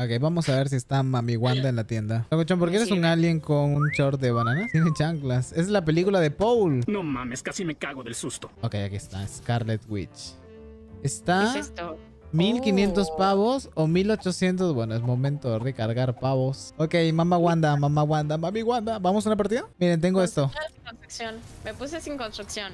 Ok, vamos a ver si está Mami Wanda en la tienda. Locochón, ¿por qué eres un alien con un short de bananas? Tiene chanclas. Es la película de Paul. No mames, casi me cago del susto. Ok, aquí está. Scarlet Witch. ¿Qué Está es esto? 1500 pavos o 1800. Bueno, es momento de recargar pavos. Ok, Mami Wanda. ¿Vamos a una partida? Miren, tengo esto. Sin construcción. Me puse sin construcción,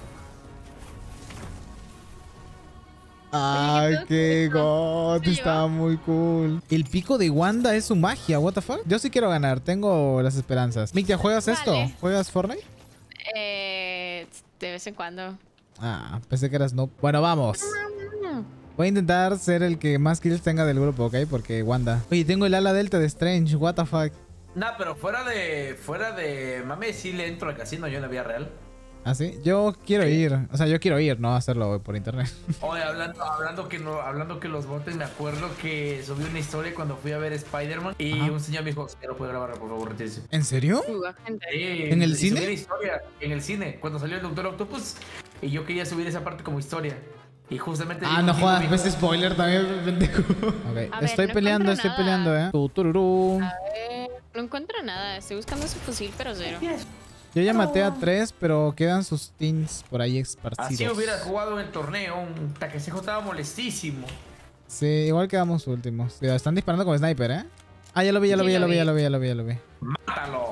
Ay, qué god, ¿Se está muy cool. El pico de Wanda es su magia, what the fuck. Yo sí quiero ganar, tengo las esperanzas. Mikia, ¿juegas esto? Vale. ¿Juegas Fortnite? De vez en cuando. Ah, pensé que eras no. Bueno, vamos. Voy a intentar ser el que más kills tenga del grupo, ¿ok? Porque Wanda. Oye, tengo el ala delta de Strange, what the fuck. Nah, pero fuera de mame, sí le entro al casino yo en la vida real. ¿Ah, sí? Yo quiero ir. O sea, yo quiero ir, no hacerlo por internet. Oye, hablando que los botes, me acuerdo que subí una historia cuando fui a ver Spider-Man y un señor me dijo, si no puede grabar, por favor, retírese. ¿En serio? Gente. ¿En el y cine? subí la historia, en el cine, cuando salió el Doctor Octopus, y yo quería subir esa parte como historia. Y justamente... Ah, no jodas, ves spoiler también, pendejo. Ok, A ver, estoy no peleando, encuentro nada. Tururú. A ver, no encuentro nada. Estoy buscando su fusil, pero cero. Yo ya maté a 3, pero quedan sus teams por ahí esparcidos. Así hubiera jugado en el torneo, un taquecejo estaba molestísimo. Sí, igual quedamos últimos. Cuidado, están disparando con sniper, ¿eh? Ah, ya lo vi. ¡Mátalo!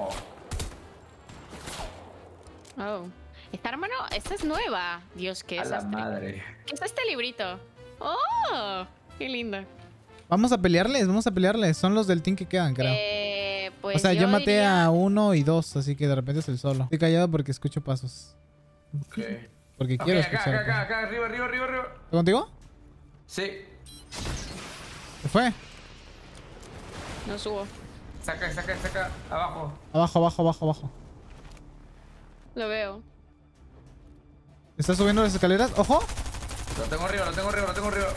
Oh. Esta hermano, esta es nueva. Dios, ¿qué A es la este? madre. ¿Qué es este librito? ¡Oh! ¡Qué linda! Vamos a pelearles. Son los del team que quedan, creo. Pues o sea, yo maté diría... a 1 y 2, así que de repente es el solo. Estoy callado porque escucho pasos. Ok. Porque Ok, quiero acá, escuchar. acá, arriba. ¿Estoy contigo? Sí. ¿Qué fue? No subo. Saca, abajo. Abajo. Lo veo. ¿Estás subiendo las escaleras? ¡Ojo! Lo tengo arriba.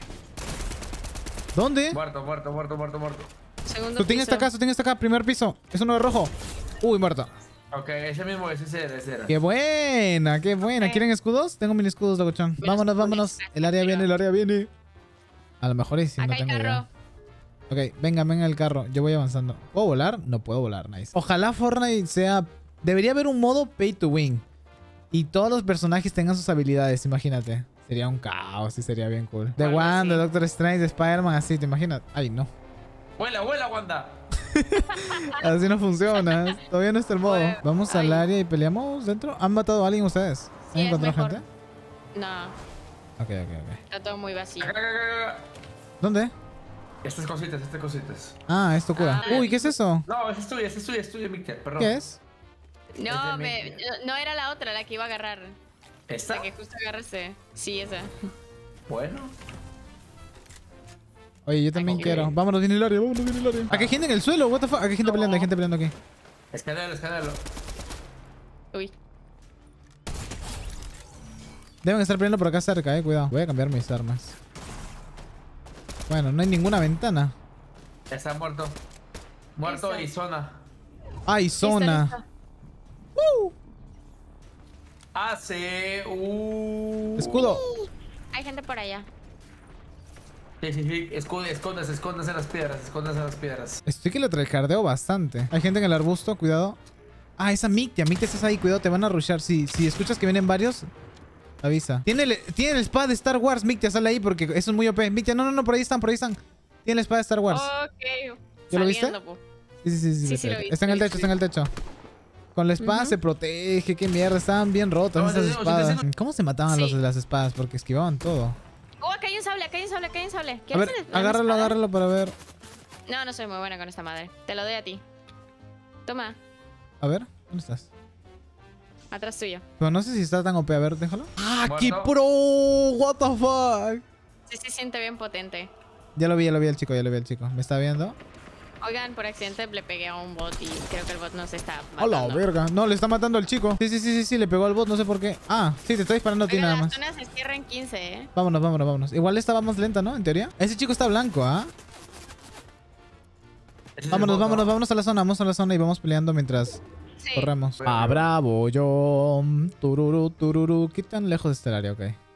¿Dónde? Muerto. Segundo Tú tienes piso. esta acá, primer piso. Es uno de rojo. Uy, muerto. Ok, ese mismo, ese era. ¡Qué buena! ¿Quieren escudos? Tengo mini escudos, locochón. Vámonos. El área viene. A lo mejor es si Acá no hay tengo carro. idea. Ok, venga el carro. Yo voy avanzando. ¿Puedo volar? No puedo volar, nice. Ojalá Fortnite sea... Debería haber un modo pay to win. Y todos los personajes tengan sus habilidades, imagínate. Sería un caos y sería bien cool. The Bueno, One, sí. de Doctor Strange, de Spider-Man, así, ¿te imaginas? Ay, no. Vuela, Wanda. Así no funciona. Todavía no está el modo. Bueno, Vamos al área y peleamos dentro. ¿Han matado a alguien ustedes? ¿Han Sí, es encontrado mejor. gente? No, Ok. está todo muy vacío. Acá. ¿Dónde? Estas cositas. Ah, esto cura. Ah. Uy, ¿qué es eso? No, ese es tuyo, Micter, perdón. ¿Qué es? No, Es de no era la otra, la que iba a agarrar. ¿Esta? La que justo agarraste. Sí, esa. Bueno. Oye, yo también Aquí. quiero. Vámonos, viene el área. Aquí hay gente en el suelo, what the fuck. Aquí hay gente peleando, aquí. Escándalo. Uy. Deben estar peleando por acá cerca, cuidado. Voy a cambiar mis armas. Bueno, no hay ninguna ventana. Está muerto. Muerto Eso. y zona. ¡Ay, zona! Listo. Hace. ¡Escudo! Hay gente por allá. Sí. Escóndase en las piedras. Estoy que lo tryhardeo bastante. Hay gente en el arbusto, cuidado. Ah, esa Mictia estás ahí, cuidado, te van a rushar. Si escuchas que vienen varios, avisa. Tiene el espada de Star Wars, Mictia, sale ahí porque eso es muy OP. Mictia, no, por ahí están. Tiene la espada de Star Wars. Ok. ¿Ya lo viste? Saliendo, po. Sí, lo vi. Está en el techo, Con la espada se protege, qué mierda, estaban bien rotas No, esas sí, espadas. sí. ¿Cómo se mataban los Sí. de las espadas? Porque esquivaban todo. Oh, acá hay un sable. A ver, ¿Quieres la espada? agárralo para ver. No soy muy buena con esta madre. Te lo doy a ti. Toma, A ver, ¿dónde estás? atrás tuyo. Pero no sé si está tan OP, a ver, déjalo. ¡Ah, Muerto. qué pro! What the fuck. Sí, se siente bien potente. Ya lo vi el chico. ¿Me está viendo? Oigan, por accidente le pegué a un bot y creo que el bot nos está ¡A la matando. verga! No, le está matando al chico. Sí, le pegó al bot, no sé por qué. Ah, sí, te está disparando a ti Oigan, nada las más. zonas se cierran 15, ¿eh? Vámonos. Igual esta va más lenta, ¿no? En teoría. Ese chico está blanco, ¿ah? Ese es el Vámonos voto. a la zona y vamos peleando mientras Sí. corremos. Bueno. Ah, bravo, yo. Tururú. ¿Qué tan lejos está el área? Ok.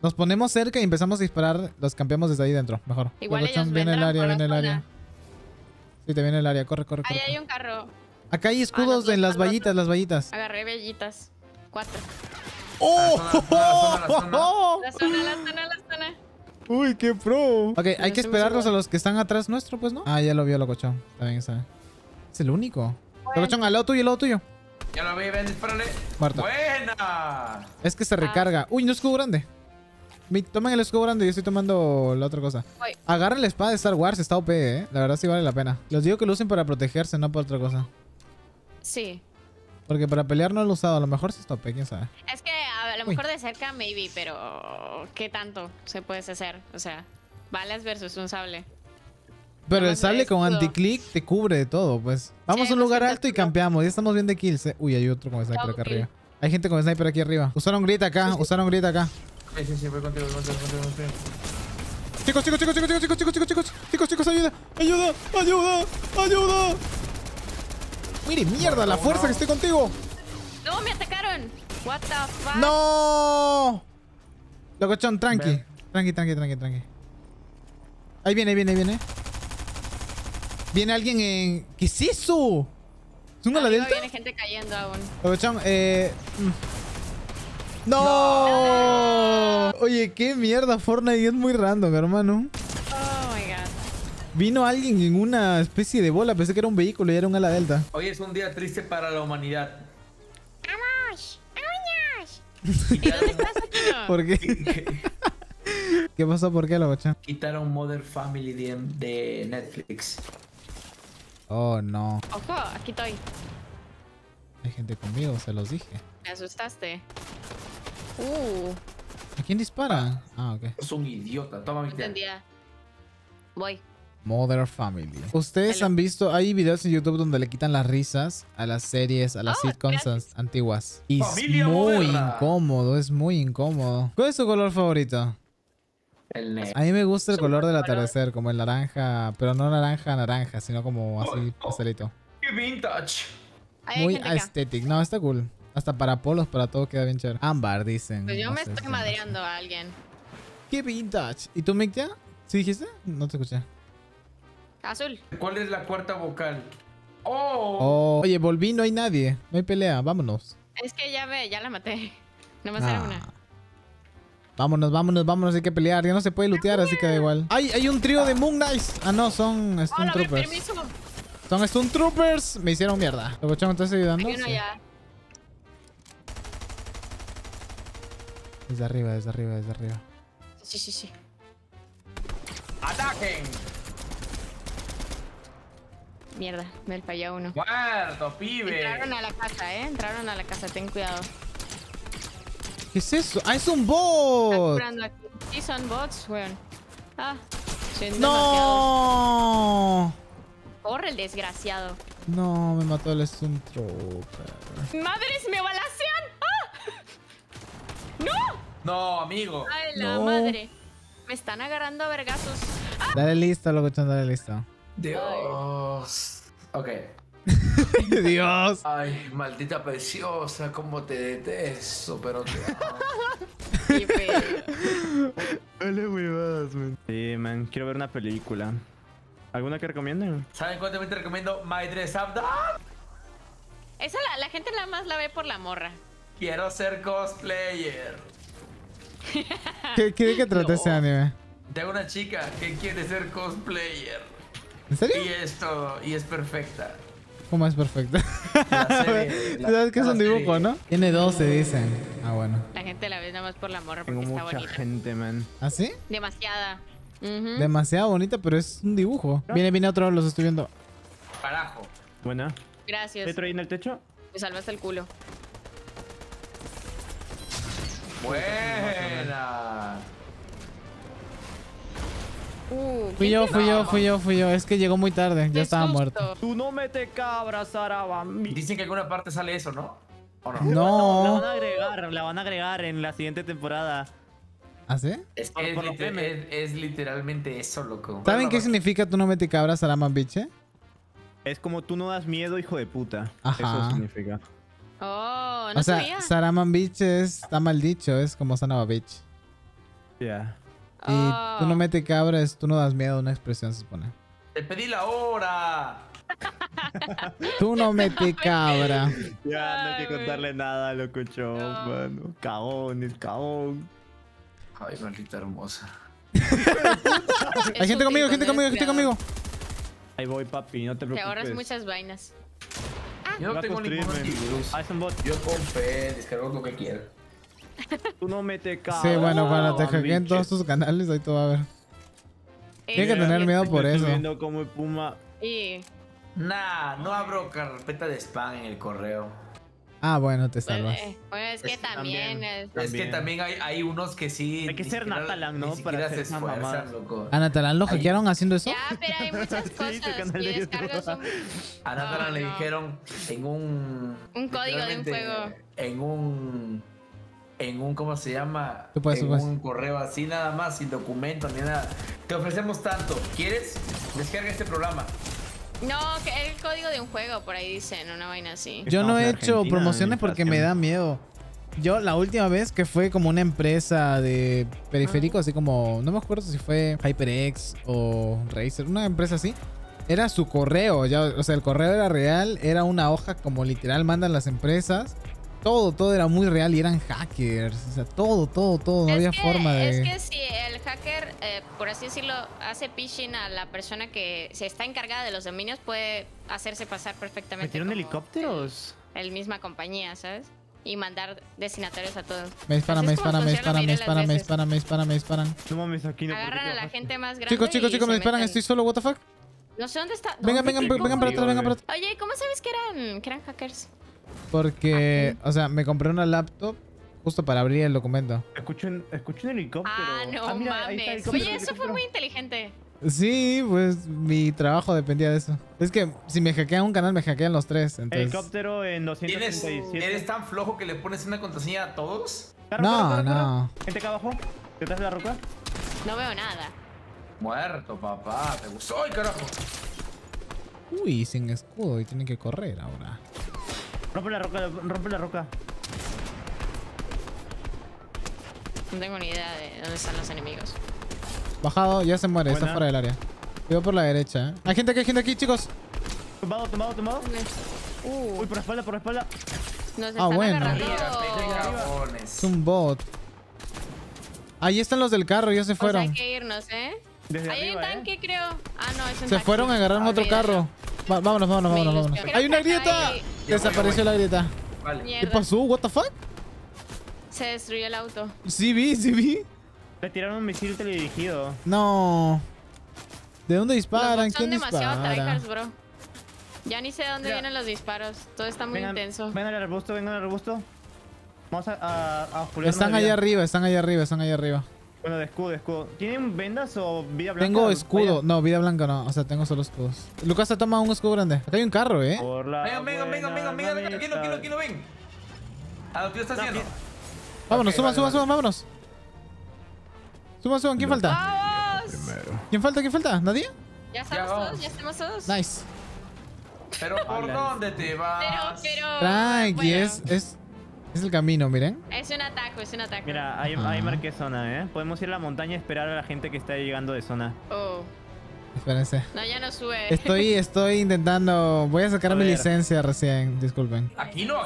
Nos ponemos cerca y empezamos a disparar. Los campeamos desde ahí dentro. Mejor. Igual Locochón, ellos viene el vendrán área, por la viene el área. zona. Sí, te viene el área. Corre, corre, Ahí corre. hay un carro. Acá hay escudos los en las dos. vallitas, las vallitas. Agarré bellitas. 4. ¡Oh! La zona. ¡Uy, qué pro! Ok, hay Pero que sí me esperarlos a subo. los que están atrás nuestro, pues, ¿no? Ah, ya lo vio Locochón. Está bien, está bien. Es el único. Locochón, al lado tuyo, al lado tuyo. Ya lo vi, ven, dispárale. Muerto. ¡Buena! Es que se recarga. Uy, no escudo grande. Tomen el escudo grande, yo estoy tomando la otra cosa. Voy. Agarren la espada de Star Wars, está OP, La verdad sí vale la pena. Les digo que lo usen para protegerse, no por otra cosa. Sí. Porque para pelear no lo he usado, a lo mejor sí está OP, quién sabe. Es que a lo mejor de cerca, maybe, pero ¿qué tanto se puede hacer? O sea, balas versus un sable. Pero el Nomás sable el con escudo. anti-click te cubre de todo, pues. Vamos Sí, a un más lugar que el alto y escudo. campeamos, ya estamos bien de kills. Uy, hay otro con sniper acá Double kill. arriba. Hay gente con sniper aquí arriba. Usaron grit acá, usaron grit acá. Sí, voy contigo, voy contigo. Chicos, ayuda. Mire, mierda, la fuerza que esté contigo. ¡No, me atacaron! What the fuck? ¡No! Locochón, tranqui. Ven. Tranqui. Ahí viene. Viene alguien en... ¿Qué es eso? ¿Es un ala Arriba delta? viene gente cayendo aún. Locochón, ¡No! Oye, qué mierda, Fortnite es muy random, hermano. Oh my god. Vino alguien en una especie de bola, pensé que era un vehículo y era un ala delta. Hoy es un día triste para la humanidad. ¡Vamos! ¿Y dónde estás, Aquino? ¿Por qué? ¿Qué pasó? ¿Por qué, Locochón? Quitaron Mother Family de Netflix. Oh, no. Ojo, aquí estoy. Hay gente conmigo, se los dije. Me asustaste. ¿A quién dispara? Ah, ok. Es un idiota. Toma mi No entendía. Voy. Mother Family. ¿Ustedes Hello. han visto? Hay videos en YouTube donde le quitan las risas a las series, a las Oh, sitcoms gracias. antiguas. Y es Familia muy moderna. incómodo, es muy incómodo. ¿Cuál es tu color favorito? El negro. A mí me gusta el Súper color del color. atardecer, como el naranja, pero no naranja, sino como así pastelito. ¡Qué vintage! Ahí hay Muy gente acá. aesthetic. No, está cool. Hasta para polos, para todo queda bien chévere. Ámbar, dicen. Pues yo No me sé estoy si- madreando a alguien. ¡Qué vintage! ¿Y tú, Mick, ya? ¿Sí dijiste? No te escuché. Azul. ¿Cuál es la cuarta vocal? ¡Oh! Oh, oye, volví, no hay nadie. No hay pelea, vámonos. Es que ya la maté. Nomás era Ah. una. Vámonos, hay que pelear. Ya no se puede lootear, así que da igual. ¡Ay, hay un trío de Moon Knights! Ah, no, son Stone ¡Hola, Troopers. permiso! Son Stone Troopers. Me hicieron mierda. ¿Locochón, me estás ayudando? Hay uno Sí. allá. Desde arriba. Sí. ¡Ataquen! Mierda, me falló uno. ¡Muerto, pibe! Entraron a la casa, Entraron a la casa, ten cuidado. ¿Qué es eso? ¡Ah, es un Están bot! curando aquí. Sí, son bots, weón. Ah, son demasiados. ¡No! Corre el desgraciado. No, me mató el Stone Trooper. ¡Madres, me balacean! ¡Ah! ¡No! No, amigo. ¡Ay, la No. madre! Me están agarrando a vergazos. Dale listo, Locochón, dale listo. Dios. Ok. Dios. Ay, maldita preciosa, cómo te detesto, pero te amo. Qué feo. Sí, man, quiero ver una película. ¿Alguna que recomienden? ¿Saben cuál también te recomiendo? My Dress Up Doll. Esa la gente nada más la ve por la morra. Quiero ser cosplayer. ¿De qué trata No. ese anime? Tengo una chica que quiere ser cosplayer. ¿En serio? Y es todo, y es perfecta. ¿Cómo es perfecto? La serie, ¿Sabes que es un la serie. dibujo, no? Tiene 12, dicen. Ah, bueno. La gente la ve nada más por la morra porque Tengo está mucha bonita. gente, man. ¿Ah, sí? Demasiada. Ujú. Demasiado bonita, pero es un dibujo. Viene otro, los estoy viendo. Carajo. Buena. Gracias. ¿Hay otro ahí en el techo? Me salvaste el culo. Buena. Fui yo. Es que llegó muy tarde. Ya estaba muerto. Tú no mete cabra, Sarabami. Dicen que en alguna parte sale eso, ¿no? ¿O no? No. La van a agregar en la siguiente temporada. ¿Ah, sí? Es que Por los memes. es literalmente eso, loco. ¿Saben qué significa tú no metes cabras a la mambiche? Es como tú no das miedo, hijo de puta. Ajá. Eso significa. Oh, no O sea, sabía. Saraman Beach está mal dicho, es como Sanaba Beach. Ya. Y tú no metes cabras, tú no das miedo, una expresión se supone. Te pedí la hora. Tú no metes cabra. Ya, no hay que contarle nada a locochón, No. mano. Cagón, el cagón. Ay, maldita hermosa. Hay gente conmigo, gente conmigo, gente conmigo. Ahí voy, papi, no te Te preocupes. ahorras muchas vainas. Yo no Va a tengo ningún construirme. antivirus. Ah, es un bot. Yo compré, descargo lo que quiera. Tú no metes cabra. Sí, bueno, cuando te hackeen todos tus canales, ahí todo va a ver. Tienes que tener miedo por eso. Estoy viendo como el Puma. Y Nah, no abro carpeta de spam en el correo. Ah, bueno, te salvas. bueno, es que también también. es... Es que también hay unos que sí. Hay que ni ser siquiera- Natalan, ¿no? Ni Para siquiera hacer se esas esfuerzan, mamadas. loco. ¿A Natalán lo hackearon haciendo eso? Ya, pero hay muchas Sí, tu cosas. canal Y de descargas YouTube. A Natalan No, le no. dijeron en un. Un código de un literalmente, juego. En un, ¿cómo se llama? Tú puedes, en tú puedes. un correo así nada más, sin documento ni nada. Te ofrecemos tanto. ¿Quieres? Descarga este programa. No, que el código de un juego, por ahí dicen, una vaina así. Yo no Estamos he en hecho Argentina, promociones porque me da miedo. Yo la última vez que fue como una empresa de periféricos, así como, no me acuerdo si fue HyperX o Razer, una empresa así. Era su correo, ya, o sea, el correo era real, era una hoja como literal mandan las empresas. Todo era muy real y eran hackers. O sea, todo, no Es había que- forma de... Es que si el hacker, por así decirlo, hace phishing a la persona que se está encargada de los dominios, puede hacerse pasar perfectamente. ¿Metieron como helicópteros? El misma compañía, ¿sabes? Y mandar destinatarios a todos. Me disparan, Así me es como disparan, me funciona disparan, la me mayoría de disparan, las me veces. disparan, me disparan, me disparan. No mames, aquí no. Agarran a la gente más grande. Chicos, y me se disparan, meten. estoy solo, what the fuck. No sé dónde está. Vengan para atrás, vengan para atrás. Oye, ¿cómo sabes que eran hackers? Porque, o sea, me compré una laptop justo para abrir el documento. Escucho un helicóptero. Ah, no mira, ahí está el mames. helicóptero, Oye, eso fue helicóptero. muy inteligente. Sí, pues mi trabajo dependía de eso. Es que si me hackean un canal, me hackean los tres. Entonces... Helicóptero en ¿Eres 237. tan flojo que le pones una contraseña a todos? No. Gente acá abajo. ¿Detrás de la roca? No veo nada. Muerto, papá. ¿Te gustó? ¡Ay, carajo! Uy, sin escudo y tienen que correr ahora. Rompe la roca, rompe la roca. No tengo ni idea de dónde están los enemigos. Bajado, ya se muere, está Buena. fuera del área. Cuidado por la derecha, ¿eh? Hay gente aquí, chicos. Tumbado. Uy, por la espalda. Nos Ah, están bueno. agarrando. Mírate, cabrones. Es un bot. Ahí están los del carro, ya se O sea, hay fueron. que irnos, ¿eh? Desde Ahí hay un arriba, tanque, creo. Ah, no, es un Se taxi. fueron, agarraron otro Olvídalo. carro. Vámonos. Creo ¡Hay una que acá grieta! hay- Desapareció la grieta. Vale. ¿Qué Mierda. pasó? ¿What the fuck? Se destruyó el auto. Sí vi. Le tiraron un misil teledirigido. No. ¿De dónde disparan? Los bots son ¿Quién demasiado dispara? tryhards, bro. Ya ni sé de dónde Mira. vienen los disparos. Todo está muy intenso. Vengan al arbusto. Vamos a juliarnos Están de allá vida. arriba. Bueno, de escudo. ¿Tienen vendas o vida blanca? Tengo escudo. Vaya. No, vida blanca no. O sea, tengo solo escudos. Lucas se toma un escudo grande. Acá hay un carro, ¿eh? Por la Venga, buena amistad. Aquí lo ven. A lo que lo está haciendo. Vámonos, Ok, suban, vale, vale. vámonos. Suban. ¿Quién falta? ¡Vamos! ¿Quién falta? ¿Nadie? Ya estamos Ya vamos. todos, ya estamos todos. Nice. Pero ¿por dónde te vas? Pero. Tranqui, bueno, es el camino, miren. Es un ataque, es un ataque. Mira, ahí marqué zona, ¿eh? Podemos ir a la montaña y esperar a la gente que está llegando de zona. Oh. Espérense. No, ya no sube. Estoy intentando. Voy a sacar A mi ver. licencia recién. Disculpen. Aquí no.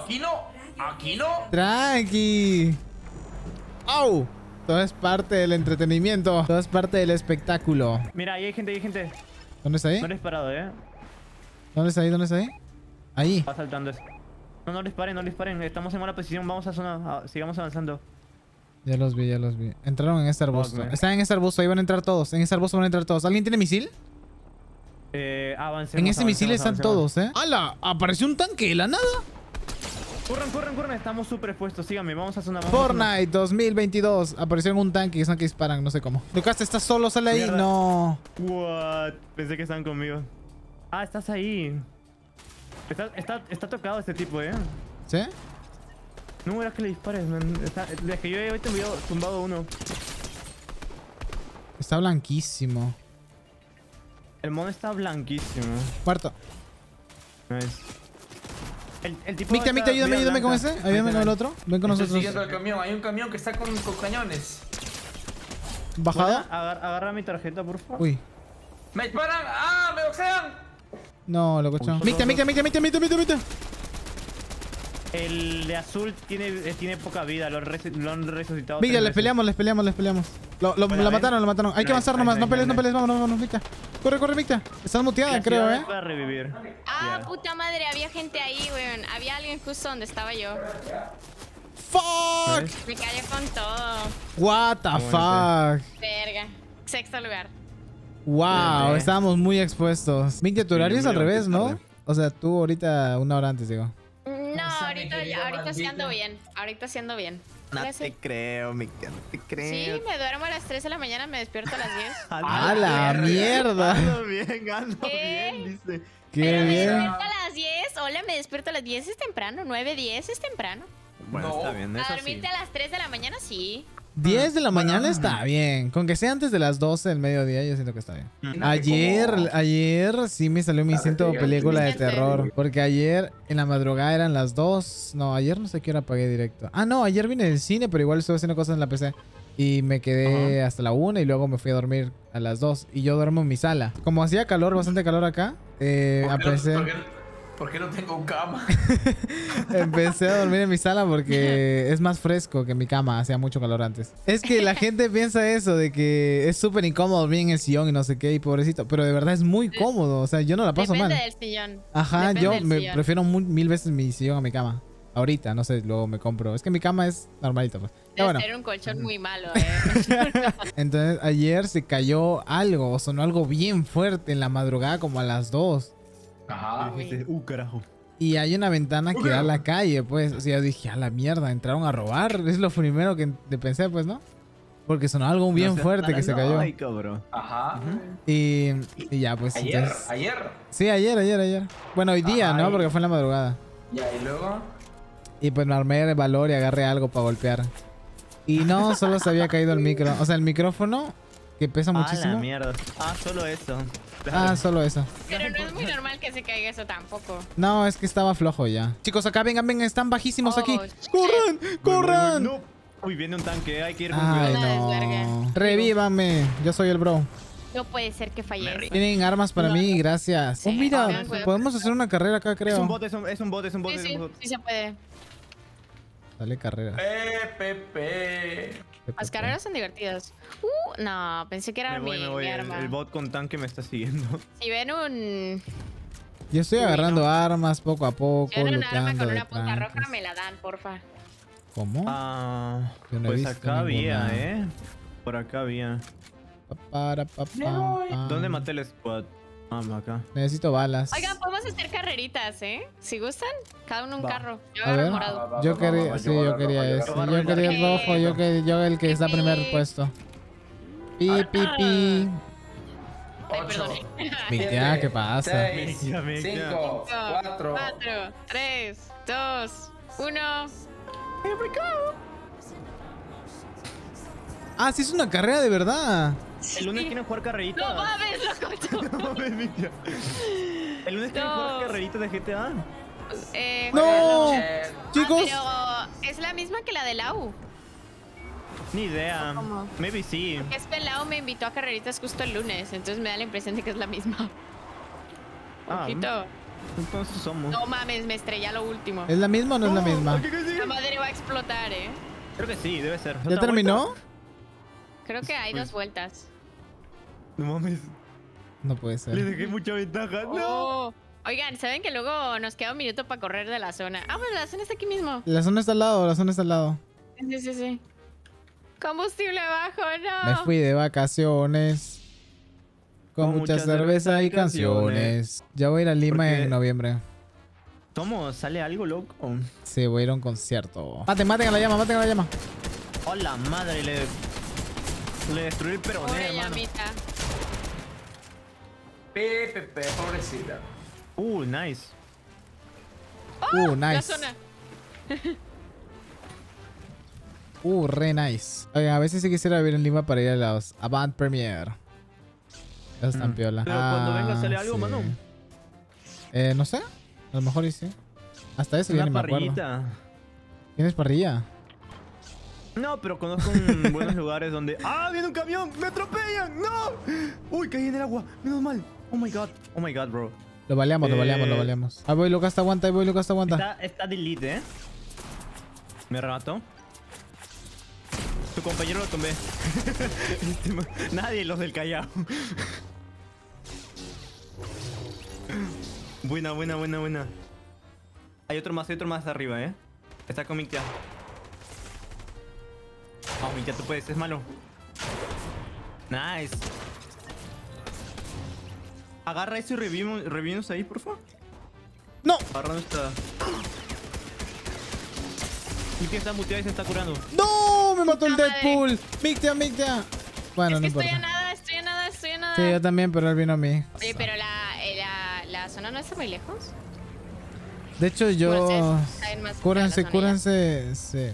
Tranqui. ¡Au! Todo es parte del entretenimiento. Todo es parte del espectáculo. Mira, ahí hay gente. ¿Dónde está ahí? No les parado, ¿eh? ¿Dónde está ahí? Ahí. Va saltando eso. No les paren. Estamos en buena posición. Vamos a zona. Sigamos avanzando. Ya los vi. Entraron en este arbusto. Ok. Están en este arbusto. Ahí van a entrar todos. ¿Alguien tiene misil? Avancemos. En ese misil están avancemos. todos, ¿eh? ¡Hala! Apareció un tanque de la nada. Corran. Estamos súper expuestos. Síganme. Vamos a zona. Fortnite 2022. Apareció en un tanque. Es que disparan. No sé cómo. Lucas, estás solo. Sale ahí. Mierda. No. What? Pensé que estaban conmigo. Ah, estás ahí. Está tocado este tipo, ¿eh? ¿Sí? No era que le dispares, man. Desde que yo he tumbado uno. Está blanquísimo. El mono está blanquísimo. Muerto. Nice. El tipo. Micta, está ayúdame vida con blanca. ese. Ayúdame con el otro. Ven con Estoy nosotros. siguiendo el camión. Hay un camión que está con cañones. ¿Bajada? Agarra mi tarjeta, por favor. Uy. ¡Me disparan! ¡Ah! ¡Me boxean! No, lo cochó. Micta. El de azul tiene poca vida, lo han resucitado. Micta, 3 les veces. peleamos. Lo mataron. Hay que avanzar nomás. No pelees. Vámonos, Micta. Corre, Micta. Estás muteada, La creo, ciudad va a revivir. Ah, Ya. puta madre, había gente ahí, weón. Había alguien justo donde estaba yo. Fuck. Me cayó con todo. What the fuck. Verga. Sexto lugar. Wow, Bebé. estábamos muy expuestos. Micta, tu horario es al mira, revés, qué ¿no? tarde. O sea, tú ahorita una hora antes, digo. No, Esa mi ahorita querida sí ando maldita. bien. Ahorita sí ando bien. No Ya sé. te creo, Micta, no te Sí, creo. me duermo a las 3 de la mañana, me despierto a las 10. ¡A la mierda! Ando bien, ¿Qué? dice. ¡Qué Pero me bien! despierto a las 10. Hola, me despierto a las 10, es temprano. 9, 10 es temprano. Bueno, No. está bien, eso A sí. dormirte a las 3 de la mañana, sí. 10 de la mañana está bien. Con que sea antes de las 12 del mediodía, yo siento que está bien. Ayer sí me salió mi instinto película de terror. Porque ayer en la madrugada eran las 2. No, ayer no sé qué hora apagué directo. Ah, no, ayer vine del cine, pero igual estuve haciendo cosas en la PC. Y me quedé hasta la 1 y luego me fui a dormir a las 2. Y yo duermo en mi sala. Como hacía calor, bastante calor acá, ¿Por qué no tengo cama? empecé a dormir en mi sala porque es más fresco que mi cama. Hacía mucho calor antes. Es que la gente piensa eso, de que es súper incómodo dormir en el sillón y no sé qué, y pobrecito. Pero de verdad es muy cómodo. O sea, yo no la paso Depende mal. del sillón. Ajá, Depende yo del me sillón. prefiero mil veces mi sillón a mi cama. Ahorita, no sé, luego me compro. Es que mi cama es normalita, pues. Ya Debe bueno. ser un colchón muy malo, Entonces ayer se cayó algo, sonó algo bien fuerte en la madrugada como a las 2. Ajá. Uy. Carajo. Y hay una ventana que da a la calle, pues. O sea, yo dije, a la mierda, entraron a robar. Es lo primero que pensé, pues, ¿no? Porque sonó algo bien fuerte que se cayó. Ay, cabrón. Ajá. Y ya, pues. Ayer, entonces- ayer. Sí, ayer. Bueno, hoy día, Ajá, ¿no? y- Porque fue en la madrugada. Ya, y luego. Y pues me armé de valor y agarré algo para golpear. Y no, solo se había caído el micro. O sea, el micrófono, que pesa Ah, la muchísimo. mierda. Ah, solo eso. Ah, solo eso. Pero no es muy normal que se caiga eso tampoco. No, es que estaba flojo ya. Chicos, acá vengan, están bajísimos Oh, aquí. shit. ¡Corran! No. Uy, viene un tanque, hay que ir con Ay, cuidado. Una desverga. no. Revívanme. Yo soy el bro. No puede ser que falle. Tienen armas para mí, gracias. Sí, Oh, mira, hagan cuidado. podemos hacer una carrera acá, Es creo. un bot, es un bot. Sí, sí se puede. Dale carrera. Pepe. Las carreras son divertidas. No, pensé que era Me voy. mi El arma. bot con tanque me está siguiendo. Si ven un, Yo estoy Uy, agarrando no. armas poco a poco, si ven un arma looteando con de una punta roja, tranques. me la dan, porfa. ¿Cómo? Ah, Yo no he pues visto acá ninguna. había, Por acá había. ¿Dónde maté el squad? Ah, acá. Necesito balas. Oigan, podemos hacer carreritas, ¿eh? Si gustan, cada uno un Va. carro. Yo A agarro ver. morado. Yo quería, sí, yo quería ese. Yo quería el rojo, yo el que está Pi, primer pi. puesto. Pi. Ay, 8, perdón. Mira, ¿qué pasa? 6, Mira, mira. 5, 4. 4, 3, 2, 1. Ah, sí es una carrera de verdad. El lunes quieren jugar carreritas. No mames, loco. No mames, Mitia. El lunes quieren jugar No. carreritas de GTA. No, Che, chicos. Pero es la misma que la de Lau. Ni idea. ¿Cómo? Maybe sí. Es que Lau me invitó a carreritas justo el lunes, entonces me da la impresión de que es la misma. Ah, Poquito. entonces somos. No mames, me estrellé a lo último. ¿Es la misma o no es la misma? La madre va a explotar, ¿eh? Creo que sí, debe ser. ¿Ya ¿Otra terminó? Creo que hay 2 vueltas. vuelta? No mames. No puede Le ser. dejé mucha ventaja. No. Oh. Oigan, ¿saben que luego nos queda un minuto para correr de la zona? Ah, bueno, la zona está aquí mismo. La zona está al lado, Sí. Combustible bajo, no. Me fui de vacaciones. Con mucha cerveza y canciones. Ya voy a ir a Lima Porque- en noviembre. Tomo, ¿sale algo loco? Sí, voy a ir a un concierto. Maten a la llama. Hola, madre, le destruí el peroné, Pobre hermano. llamita. Pepe, pobrecita. Nice. La Nice. zona. Re nice. Oigan, a veces sí quisiera vivir en Lima para ir a los Avant Premiere. Eso es tan piola. Pero cuando venga, ¿sale algo, mano? No sé. A lo mejor y sí. Hasta eso ya Una ni me acuerdo. parrillita. ¿Tienes parrilla? No, pero conozco buenos lugares donde... ¡Ah, viene un camión! ¡Me atropellan! ¡No! ¡Uy, caí en el agua! Menos mal. Oh my god, bro. Lo baleamos, lo baleamos. Ahí voy, Lucas, te aguanta, ahí voy, Lucas, te aguanta. Está delete, Me remató. Tu compañero lo tumbé. Nadie, los del Callao. Buena. Hay otro más arriba, Está con Mictia. Oh, Mictia, tú puedes, es malo. Nice. Agarra eso y revivimos ahí, por favor. ¡No! Agarra nuestra... Mictia está muteada y se está curando. ¡No! Me mató el Puta madre. Deadpool. Mictia. Bueno, Es no que importa. estoy a nada. Sí, yo también, pero él vino a mí. Oye, pero la zona no está muy lejos. De hecho, yo... Bueno, ustedes saben más que Cúrense, la zona cúrense. Sí.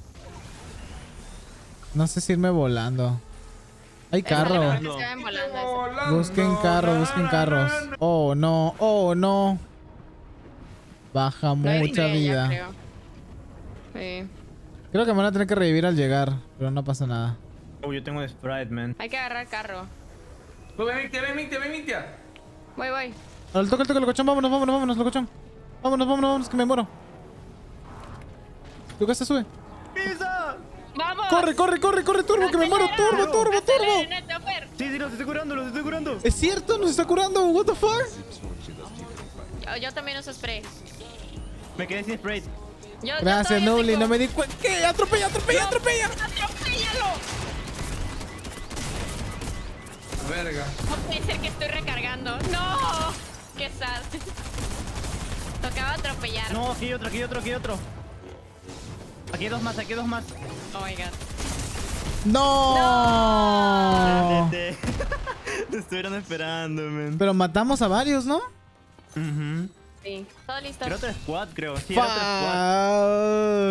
No sé si irme volando. Hay ya. carro. Es que se van volando. Busquen carros. Oh, no. Baja No hay mucha nivel, ya vida. creo. Sí. Creo que me van a tener que revivir al llegar, pero no pasa nada. Oh, yo tengo de Sprite, man. Hay que agarrar carro. Ven, Mictia. Voy. Al toque, locochón, vámonos, locochón. Vámonos, que me muero. Lucas, se sube. ¡Pisa! ¡Vamos! Corre, turbo, que me muero, turbo. Sí, los estoy curando. Es cierto, nos está curando, what the fuck. Yo también uso spray. Me quedé sin Sprite. Gracias, todavía Nuli, tengo. no me di cuenta. ¿Qué? ¡Atropella! ¡Atropéllalo! Verga. No puede ser que estoy recargando. ¡No! ¡Qué sad! Tocaba atropellar. No, aquí hay otro. Aquí hay dos más. Oh my god. ¡No! Te estuvieron esperando, man. Pero matamos a varios, ¿no? Ujú. Sí. Todo listo. Era otro squad, creo. Sí, era otro squad.